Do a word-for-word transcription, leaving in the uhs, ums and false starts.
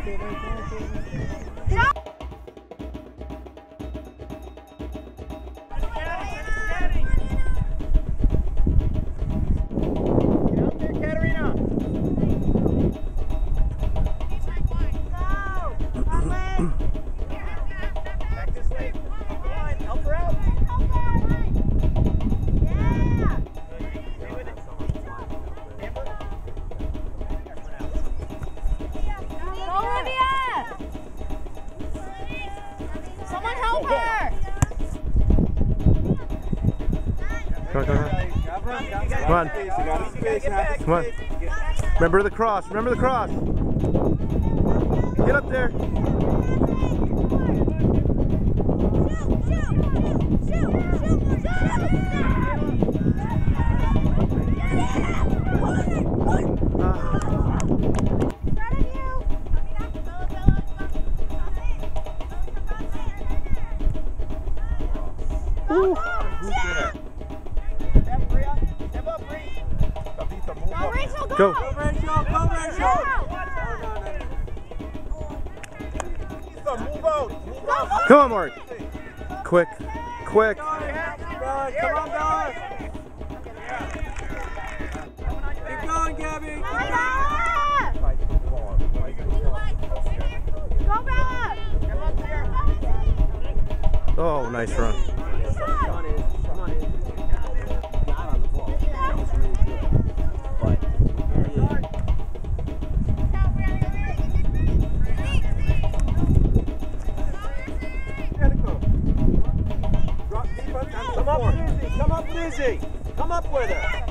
Come on, come on. Come on. Come on. Remember the cross. Remember the cross. Get up there. Ooh. Go. Go, Rachel. Go, Rachel. Move out. Come on, Mark. Quick. Quick. Come on, Bella. Keep going, Gabby. Keep going. Go, Bella. Oh, nice run. Come up, Lizzie. Come up, Lizzie. Come up with her.